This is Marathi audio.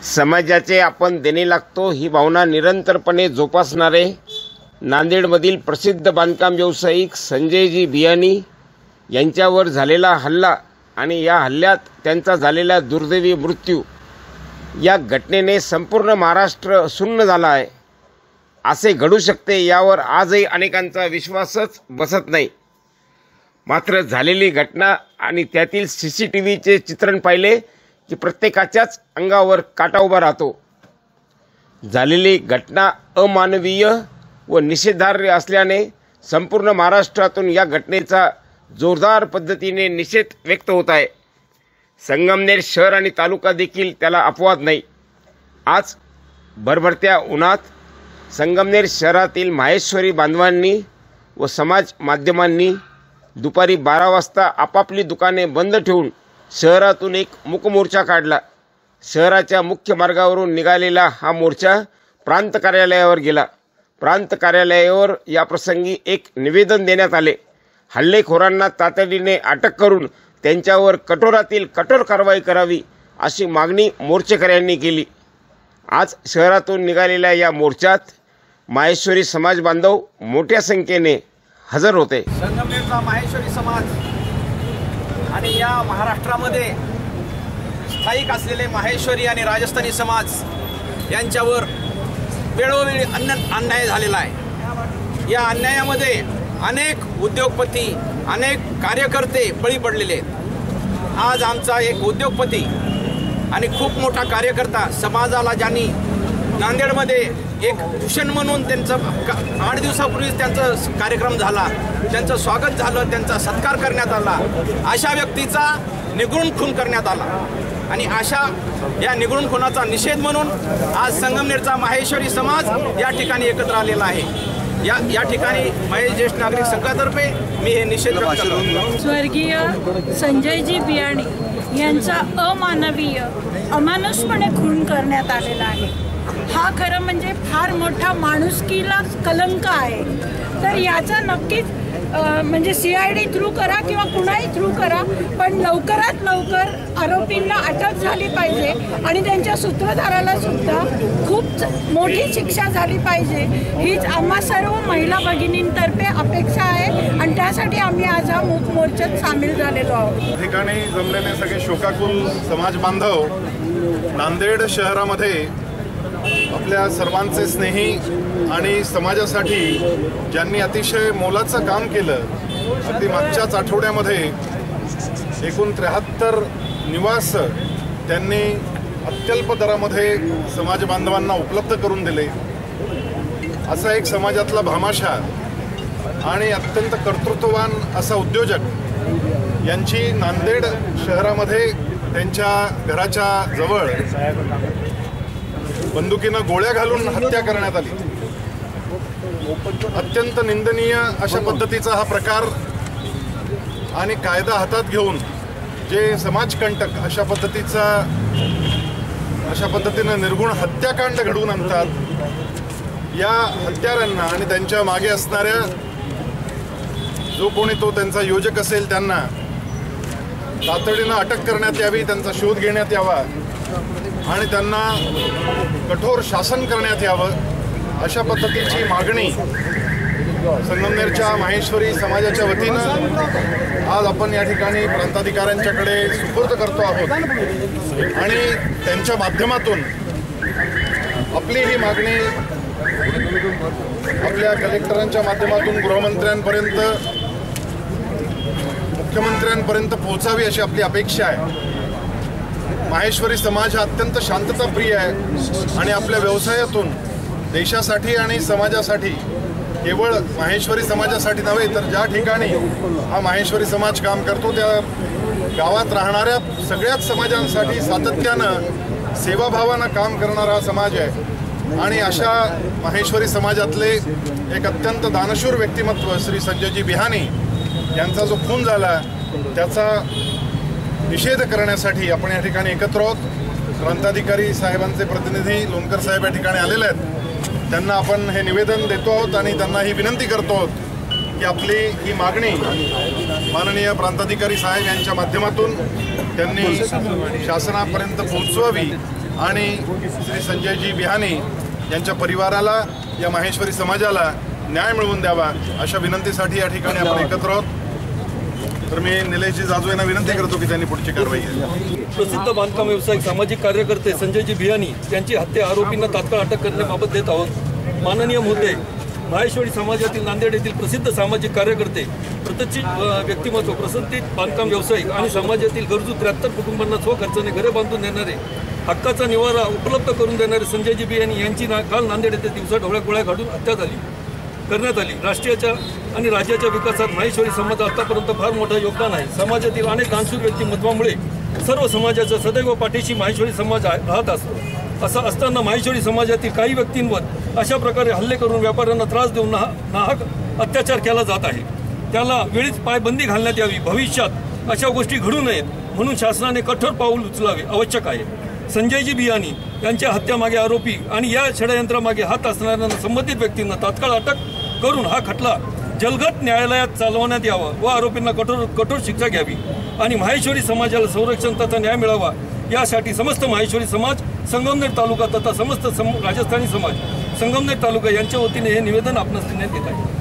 समाजाचे आपण देणे लागतो ही भावना निरंतरपणे जोपासणारे नांदेडमधील प्रसिद्ध बांधकाम व्यावसायिक संजयजी बियाणी यांच्यावर झालेला हल्ला आणि या हल्ल्यात त्यांचा झालेला दुर्दैवी मृत्यू या घटनेने संपूर्ण महाराष्ट्र सुन्न झाला आहे। असे घडू शकते यावर आजही अनेकांचा विश्वासच बसत नाही। मात्र झालेली घटना आणि त्यातील सीसीटीव्हीचे चित्रण पाहिले की प्रत्येकाच्याच अंगावर काटा उभा राहतो। झालेली घटना अमानवीय व निषेधार्ह असल्याने संपूर्ण महाराष्ट्रातून या घटनेचा जोरदार पद्धतीने निषेध व्यक्त होत आहे। संगमनेर शहर आणि तालुका देखील त्याला अपवाद नाही। आज भरभरत्या उन्हात संगमनेर शहरातील माहेश्वरी बांधवांनी व समाज माध्यमांनी दुपारी 12 वाजता आपापली दुकाने बंद ठेवून शहरातून एक मूकमोर्चा काढला। शहराच्या मुख्य मार्गावरून निघालेला हा मोर्चा प्रांत कार्यालयावर गेला। प्रांत कार्यालयावर या प्रसंगी एक निवेदन देण्यात आले। हल्लेखोरांना तातडीने अटक करून त्यांच्यावर कठोरातील कठोर कारवाई करावी अशी मागणी मोर्चेकऱ्यांनी केली। आज शहरातून निघालेल्या या मोर्चात माहेश्वरी समाज बांधव मोठ्या संख्येने हजर होते। संगमनेरचा माहेश्वरी समाज आणि या महाराष्ट्रामध्ये स्थायिक असलेले माहेश्वरी आणि राजस्थानी समाज यांच्यावर वेळोवेळी अन्याय झालेला आहे। या अन्यायामध्ये अनेक उद्योगपती अनेक कार्यकर्ते बळी पडलेले आहेत। आज आमचा एक उद्योगपती आणि खूप मोठा कार्यकर्ता समाजाला ज्यांनी नांदेडमध्ये एक भूषण म्हणून त्यांचं 8 दिवसापूर्वीच त्यांचा कार्यक्रम झाला, त्यांचं स्वागत झालं, त्यांचा सत्कार करण्यात आला। अशा व्यक्तीचा निगुण खून करण्यात आला आणि अशा या निगुण खुनाचा निषेध म्हणून आज संगमनेरचा माहेश्वरी समाज या ठिकाणी एकत्र आलेला आहे। या ठिकाणी महेश ज्येष्ठ नागरिक संघातर्फे मी हे निषेध व्यक्त करतो। स्वर्गीय संजयजी बियाणी यांचा अमानवीय अमानुषपणे खून करण्यात आलेला आहे। हा खरं म्हणजे फार मोठा माणुसकीला कलंक आहे। तर याचा नक्कीच म्हणजे CID थ्रू करा किंवा कुणाही थ्रू करा, पण लवकरात लवकर आरोपींना अटक झाली पाहिजे आणि त्यांच्या सूत्रधाराला सुद्धा खूप मोठी शिक्षा झाली पाहिजे हीच आम्हा सर्व महिला भगिनींतर्फे अपेक्षा आहे आणि त्यासाठी आम्ही आज हा मूक मोर्चात सामील झालेलो आहोत। ठिकाणी जमलेले सगळे शोकाकुल समाज बांधव नांदेड शहरामध्ये आपल्या सर्वांचे स्नेही आणि समाजासाठी ज्यांनी अतिशय मोलाचं काम केलं। अगदी मागच्याच आठवड्यामध्ये एकूण 73 निवास त्यांनी अत्यल्प दरामध्ये समाज बांधवांना उपलब्ध करून दिले। असा एक समाजातला भामाशा आणि अत्यंत कर्तृत्ववान असा उद्योजक यांची नांदेड शहरामध्ये त्यांच्या घराच्या जवळ बंदुकीनं गोळ्या घालून हत्या करण्यात आली। अत्यंत निंदनीय अशा पद्धतीचा हा प्रकार आणि कायदा हातात घेऊन जे समाजकंटक अशा पद्धतीनं निर्गुण हत्याकांड घडवून आणतात, या हत्यारांना आणि त्यांच्या मागे असणाऱ्या जो कोणी तो त्यांचा योजक असेल त्यांना तातडीनं अटक करण्यात यावी, त्यांचा शोध घेण्यात यावा आणि त्यांना कठोर शासन करण्यात यावं अशा पद्धतीची मागणी संगमनेरच्या माहेश्वरी समाजाच्या वतीनं आज आपण या ठिकाणी प्रांताधिकाऱ्यांच्याकडे सुपूर्द करतो आहोत आणि त्यांच्या माध्यमातून आपली ही मागणी आपल्या कलेक्टरांच्या माध्यमातून गृहमंत्र्यांपर्यंत मुख्यमंत्र्यांपर्यंत पोहोचावी अशी आपली अपेक्षा आहे। माहेश्वरी समाज हा अत्यंत शांतताप्रिय आहे आणि आपल्या व्यवसायातून देशासाठी आणि समाजासाठी केवळ माहेश्वरी समाजासाठी नव्हे तर ज्या ठिकाणी हा माहेश्वरी समाज काम करतो त्या गावात राहणाऱ्या सगळ्याच समाजांसाठी सातत्यानं सेवाभावानं काम करणारा हा समाज आहे। आणि अशा माहेश्वरी समाजातले एक अत्यंत दानशूर व्यक्तिमत्व श्री संजयजी बियाणी यांचा जो खून झाला त्याचा निषेध करण्यासाठी आपण या ठिकाणी एकत्र आहोत। प्रांताधिकारी साहेबांचे प्रतिनिधी लोणकर साहेब या ठिकाणी आलेले आहेत, त्यांना आपण हे निवेदन देतो आहोत आणि त्यांना ही विनंती करतो आहोत की आपली ही मागणी माननीय प्रांताधिकारी साहेब यांच्या माध्यमातून त्यांनी शासनापर्यंत पोहोचवावी आणि श्री संजयजी बिहानी यांच्या परिवाराला, या माहेश्वरी समाजाला न्याय मिळवून द्यावा अशा विनंतीसाठी या ठिकाणी आपण एकत्र आहोत. तर मी निलेशजी जाजू यांना विनंती करतो की त्यांनी पुढची कारवाई केली. प्रसिद्ध बांधकाम व्यावसायिक सामाजिक कार्यकर्ते संजयजी बिहानी यांची हत्या आरोपींना तात्काळ अटक करण्याबाबत देत आहोत. माननीय मुद्दे, माहेश्वरी समाजातील नांदेड येथील प्रसिद्ध सामाजिक कार्यकर्ते, प्रतिष्ठित व्यक्तिमत्व, प्रसिद्ध बांधकाम व्यावसायिक आणि समाजातील गरजू 73 कुटुंबांना स्वखर्चाने घरे बांधून देणारे, हक्काचा निवारा उपलब्ध करून देणारे संजयजी बिहानी यांची काल नांदेड येथे दिवसा ढवळ्या गोळ्या काढून हत्या करण्यात आली. राष्ट्रीयाच्या आणि राज्याच्या विकासात माहेश्वरी समाज आतापर्यंत फार मोठं योगदान आहे. समाजातील अनेक दानशूर व्यक्तिमत्वामुळे सर्व समाजाच्या सदैव पाठीशी माहेश्वरी समाज राहत असतो. असं असताना माहेश्वरी समाजातील काही व्यक्तींवर अशा प्रकारे हल्ले करून व्यापाऱ्यांना त्रास देऊन नाहक अत्याचार केला जात आहे. त्याला वेळीच पायबंदी घालण्यात यावी. भविष्यात अशा गोष्टी घडू नयेत म्हणून शासनाने कठोर पाऊल उचलावे आवश्यक आहे. संजयजी बिहानी यांच्या हत्यामागे आरोपी आणि या षडयंत्रामागे हात असणाऱ्या संबंधित व्यक्तींना तात्काळ अटक करून हा खटला जलगत न्यायालयात चालवण्यात यावा व आरोपींना कठोर शिक्षा घ्यावी आणि माहेश्वरी समाजाला संरक्षण तथा न्याय मिळावा यासाठी समस्त माहेश्वरी समाज, संगमनेर तालुका तथा समस्त राजस्थानी समाज, संगमनेर तालुका यांच्या वतीने हे निवेदन आपणास देण्यात येत आहे.